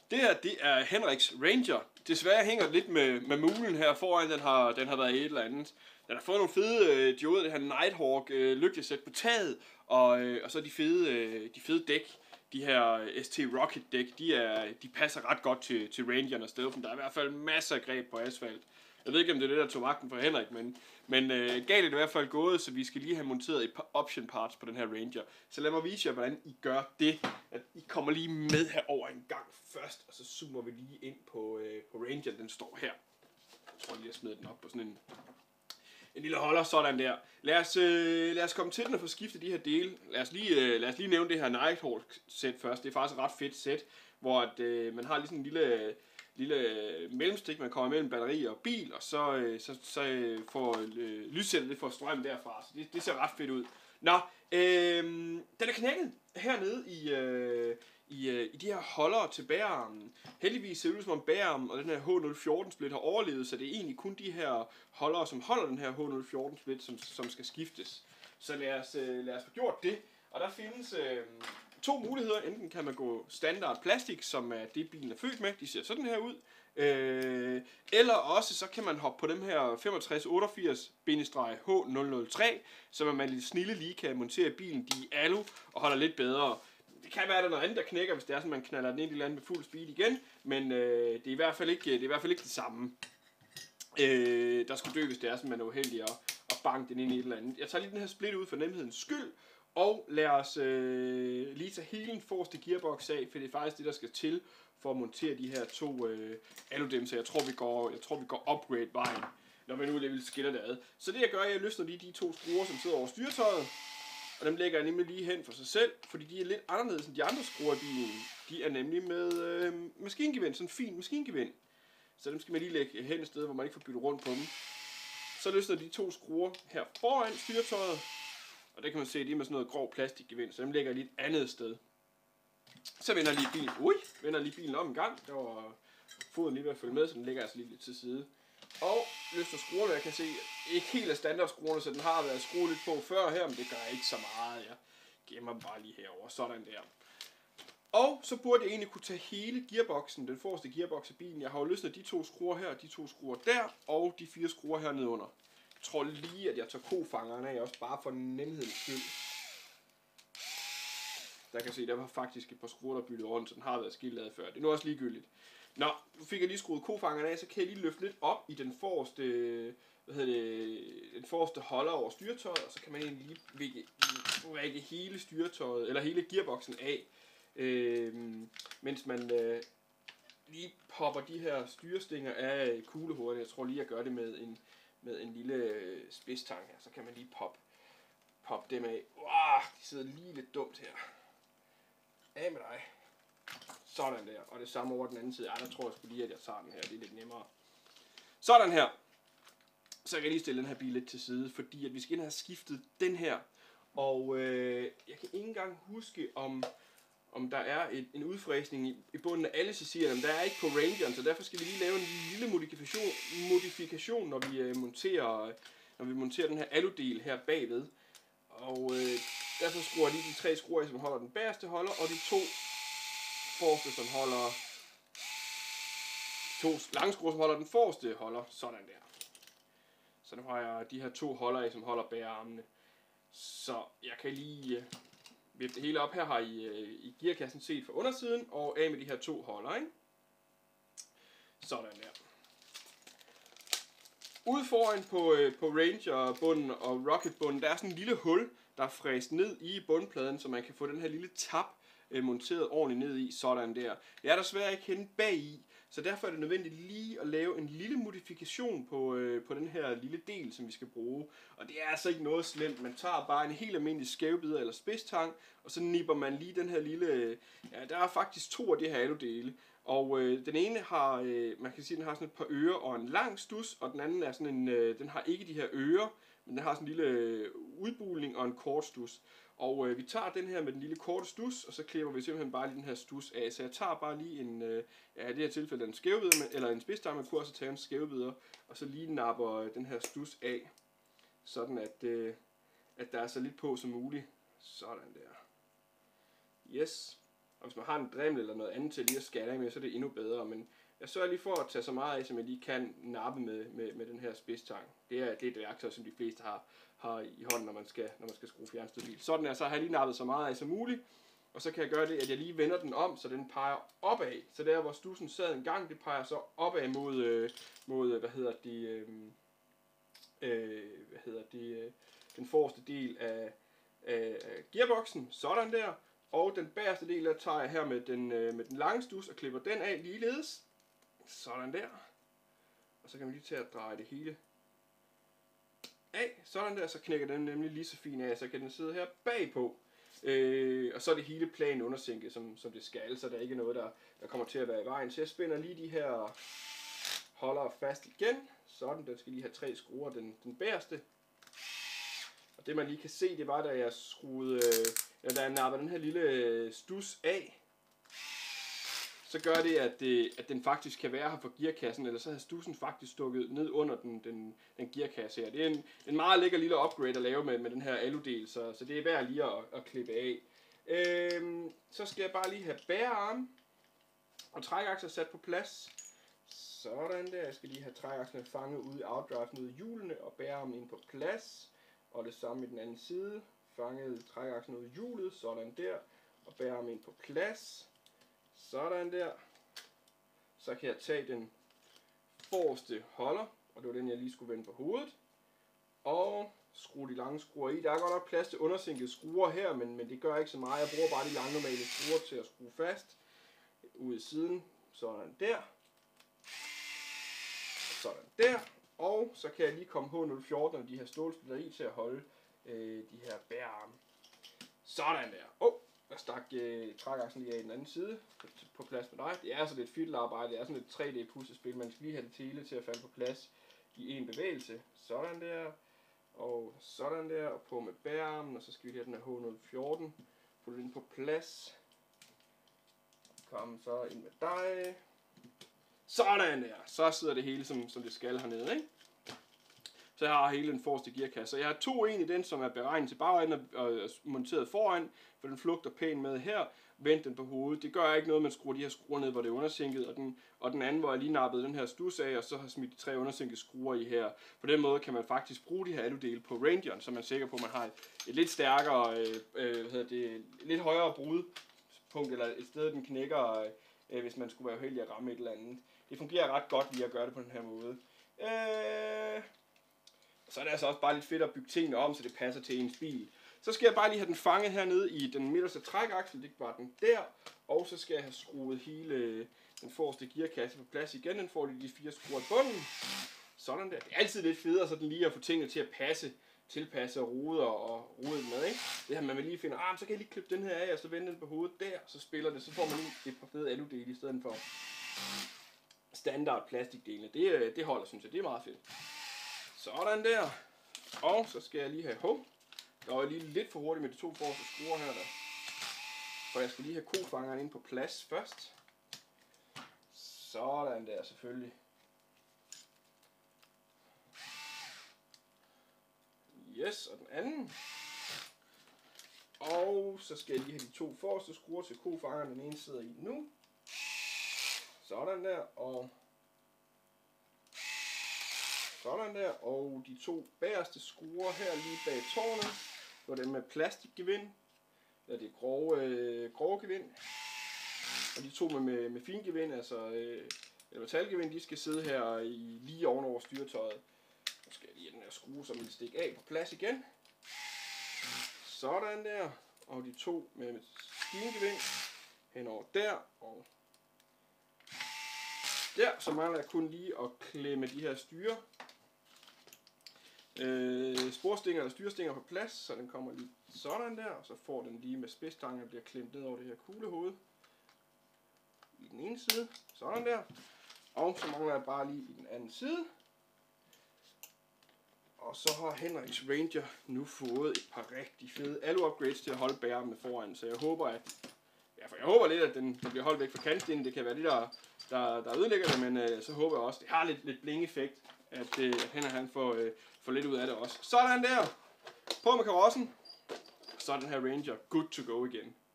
Det her, det er Henriks Ranger. Desværre hænger det lidt med mulen her foran, den har været et eller andet. Den har fået nogle fede dioder, det her Nighthawk lygtesæt på taget, og så de fede dæk, de her ST Rocket dæk, de passer ret godt til Rangeren og Stealthen. Der er i hvert fald masser af greb på asfalt. Jeg ved ikke, om det er det, der tog magten fra Henrik, men galt er det i hvert fald gået, så vi skal lige have monteret et par option parts på den her Ranger. Så lad mig vise jer, hvordan I gør det. At I kommer lige med herover en gang først, og så zoomer vi lige ind på Ranger. Den står her. Jeg tror lige, jeg smider den op på sådan en lille holder, sådan der. Lad os komme til den og få skiftet de her dele. Lad os lige nævne det her Nighthawk-sæt først. Det er faktisk et ret fedt sæt, hvor man har lige sådan en lille mellemstik, man kommer mellem batteri og bil, og så får lyssættet det får strøm derfra. Så det ser ret fedt ud. Nå, den er knækket hernede i de her holdere til bærearmen. Heldigvis ser det ud som om bærearmen og den her H014 split har overlevet, så det er egentlig kun de her holdere, som holder den her H014 split, som skal skiftes. Så lad os få gjort det. Og der findes to muligheder. Enten kan man gå standard plastik, som er det bilen er født med. De ser sådan her ud. Eller også så kan man hoppe på dem her 6588-H003, så man lidt snille lige kan montere bilen. De er alu og holder lidt bedre. Det kan være, at der er noget andet, der knækker, hvis det er sådan, man knalder den ind i land med fuld speed igen. Men det er i hvert fald ikke det samme. Der skulle dø, hvis det er sådan, man er uheldig at banke den ind i et eller andet. Jeg tager lige den her split ud for nemhedens skyld. Og lad os lige tage hele den forreste gearbox af, for det er faktisk det, der skal til for at montere de her to aludæmser. Jeg tror, vi går upgrade-vejen, når vi nu alligevel skiller det ad. Så det jeg gør, jeg løsner lige de to skruer, som sidder over styretøjet. Og dem lægger jeg nemlig lige hen for sig selv, fordi de er lidt anderledes end de andre skruer i bilen. De er nemlig med maskingevind, sådan en fin maskingevind. Så dem skal man lige lægge hen et sted, hvor man ikke får byttet rundt på dem. Så løsner de to skruer her foran styretøjet. Og det kan man se, de er med sådan noget grov plastikgevind, så dem lægger jeg lige et andet sted. Så vender lige bilen om en gang. Der var foden lige ved at følge med, så den ligger altså lige lidt til side. Og løfter skruerne, jeg kan se, ikke helt af standardskruerne, så den har været skruet lidt på før her, men det gør ikke så meget. Jeg gemmer dem bare lige herover, sådan der. Og så burde jeg egentlig kunne tage hele gearboxen, den forreste gearbox af bilen. Jeg har jo løsnet de to skruer her, de to skruer der, og de 4 skruer hernede under. Jeg tror lige, at jeg tager kofangeren af, også bare for nemhedens skyld. Der kan se, der var faktisk et par skruer, der byttede rundt, så den har været skiltet før. Det er nu også ligegyldigt. Nå, nu fik jeg lige skruet kofangeren af, så kan jeg lige løfte lidt op i den forreste, den forreste holder over styretøjet, og så kan man egentlig lige række hele styretøjet, eller hele gearboxen af, mens man lige popper de her styrestænger af kuglehovederne. Jeg tror lige, jeg gør det med en lille spidstang her, så kan man lige poppe dem af. Wow, de sidder lige lidt dumt her. Af med dig. Sådan der, og det samme over den anden side. Ej, der tror jeg sgu lige, at jeg tager den her, det er lidt nemmere. Sådan her. Så kan jeg lige stille den her bil lidt til side, fordi at vi skal ind og have skiftet den her. Og jeg kan ikke engang huske, om der er en udfræsning i bunden af alle CC'erne. Der er ikke på Rangeren, så derfor skal vi lige lave en lille modifikation, når vi monterer den her aludel her bagved. Og derfor skruer jeg lige de 3 skruer, som holder den bagerste holder, og de 2 forreste, som holder 2 lange skruer, som holder den forreste holder. Sådan der. Så nu har jeg de her 2 holder af, som holder bærearmene. Så jeg kan lige vippe det hele op. Her har I gearkassen set fra undersiden, og af med de her 2 holder, ikke? Sådan der. Ude foran på Ranger-bunden og Rocket-bunden, der er sådan en lille hul, der er fræst ned i bundpladen, så man kan få den her lille tap monteret ordentligt ned i, sådan der. Det er desværre ikke henne bag i, så derfor er det nødvendigt lige at lave en lille modifikation på den her lille del, som vi skal bruge. Og det er altså ikke noget slemt. Man tager bare en helt almindelig skævbider eller spidstang, og så nipper man lige den her lille... Ja, der er faktisk 2 af de her aludele. Og den ene har, man kan sige, den har sådan et par ører og en lang stus, og den anden er sådan en, den har ikke de her ører, men den har sådan en lille udbuling og en kort stus. Og vi tager den her med den lille korte stus, og så klipper vi simpelthen bare lige den her stus af. Så jeg tager bare lige en, ja i det her tilfælde en skævbider, eller en spidsstang, man kunne også tage en skævbider, og så lige napper den her stus af, sådan at der er så lidt på som muligt. Sådan der. Yes. Og hvis man har en Dremel eller noget andet til lige at skære af med, så er det endnu bedre. Men jeg sørger lige for at tage så meget af, som jeg lige kan nappe med den her spidsstang. Det er et værktøj, som de fleste har i hånden, når man skal skrue fjernstødbil. Sådan er, så har jeg lige nappet så meget af som muligt. Og så kan jeg gøre det, at jeg lige vender den om, så den peger opad. Så der, hvor studsen sad en gang, det peger så opad mod den forreste del af gearboxen. Sådan der. Og den bagerste del, der tager jeg her med den lange stus og klipper den af ligeledes. Sådan der. Og så kan man lige tage at dreje det hele af. Sådan der, så knækker den nemlig lige så fint af, så kan den sidde her bagpå. Og så er det hele planen undersænket, som det skal, så der er ikke noget, der kommer til at være i vejen. Så jeg spænder lige de her holdere fast igen. Sådan, den skal lige have 3 skruer, den bagerste. Og det man lige kan se, det var, da jeg skruede, da jeg nappede den her lille stus af, så gør det, at den faktisk kan være her for gearkassen, eller så har studsen faktisk stukket ned under den gearkasse her. Det er en meget lækker lille upgrade at lave med den her aludel, så det er værd lige at klippe af. Så skal jeg bare lige have bærearm og trækakser sat på plads. Sådan der. Jeg skal lige have trækakserne fanget ude i outdrive nede i hjulene og bærearmen ind på plads. Og det samme i den anden side. Fanget trækaksen ud i hjulet. Sådan der. Og bærearmen ind på plads. Sådan der. Så kan jeg tage den forreste holder, og det var den jeg lige skulle vende på hovedet. Og skrue de lange skruer i. Der er godt nok plads til undersænkede skruer her, men det gør ikke så meget. Jeg bruger bare de lange normale skruer til at skrue fast. Ud i siden. Sådan der. Sådan der. Og så kan jeg lige komme H014 og de her stålsplitter i til at holde de her bærearme. Sådan der. Jeg stak trækaksen lige af i den anden side på plads med dig. Det er altså lidt fiddelarbejde, det er sådan et 3D puslespil. Man skal lige have det hele til at falde på plads i en bevægelse. Sådan der. Og sådan der. Og på med bærearmen. Og så skal vi have den her H014. Få den på plads. Kom så ind med dig. Sådan der. Så sidder det hele som det skal hernede, ikke? Så jeg har hele den forreste gearkasse. Så jeg har 2 i den, som er beregnet til bagenden og monteret foran, for den flugter pænt med her. Vend den på hovedet. Det gør ikke noget, man skruer de her skruer ned, hvor det er undersænket. Og den anden, hvor jeg lige nappede den her stus af, og så har smidt de 3 undersænkede skruer i her. På den måde kan man faktisk bruge de her aludele på Rangeren, så man er sikker på, at man har et lidt stærkere, lidt højere brudpunkt, eller et sted, den knækker, hvis man skulle være heldig at ramme et eller andet. Det fungerer ret godt lige at gøre det på den her måde. Så er det altså også bare lidt fedt at bygge tingene om, så det passer til ens bil. Så skal jeg bare lige have den fanget hernede i den midterste trækaksel, det var den der. Og så skal jeg have skruet hele den forreste gearkasse på plads igen. Den får lige de 4 skruer i bunden. Sådan der. Det er altid lidt federe, så den lige at få tingene til at tilpasse og rode med, ikke? Det her man vil lige finde, så kan jeg lige klippe den her af, og så vende den på hovedet der, så spiller det, så får man lige et par fede aludele i stedet for standard plastikdelene. Det holder, synes jeg, det er meget fedt. Sådan der. Og så skal jeg lige have der var lige lidt for hurtigt med de 2 forreste skruer her der. For jeg skal lige have kofangeren ind på plads først. Sådan der selvfølgelig. Yes, og den anden. Og så skal jeg lige have de 2 forreste skruer til kofangeren. Den ene sidder i nu. Sådan der, og sådan der, og de 2 bagerste skruer her lige bag tårnet, det var dem med plastikgevind, eller det grove gevind, og de 2 med fingevind, altså eller metalgevind, de skal sidde her lige ovenover styretøjet. Så skal jeg lige have den her skrue, som vil stikke af på plads igen. Sådan der, og de 2 med fingevind henover der, og der, så mangler jeg kun lige at klemme de her sporstinger eller styrestinger på plads, så den kommer lige sådan der, og så får den lige med spidsstangen og bliver klemt ned over det her kuglehoved i den ene side, sådan der, og så mangler jeg bare lige i den anden side, og så har Henriks Ranger nu fået et par rigtig fede alu-upgrades til at holde bærerne foran, så jeg håber lidt, at den bliver holdt væk fra kantstenen. Det kan være det, der ødelægger det, men så håber jeg også, det har lidt bling-effekt, at han får lidt ud af det også. Sådan der! På med karossen. Så er den her Ranger good to go igen.